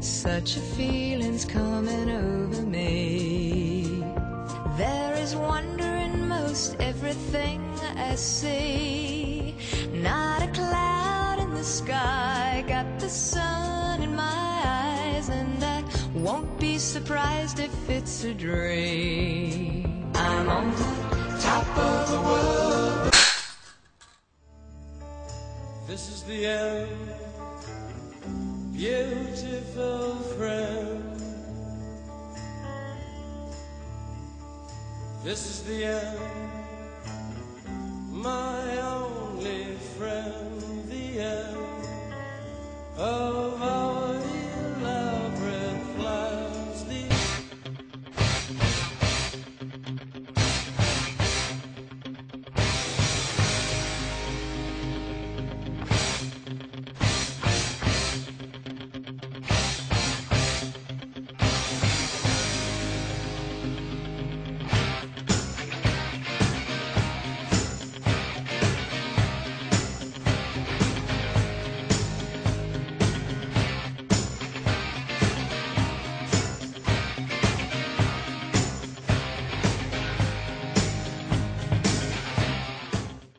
Such a feeling's coming over me. There is wonder in most everything I see. Not a cloud in the sky, got the sun in my eyes, and I won't be surprised if it's a dream. I'm on the top of the world. This is the end, beautiful friend. This is the end, my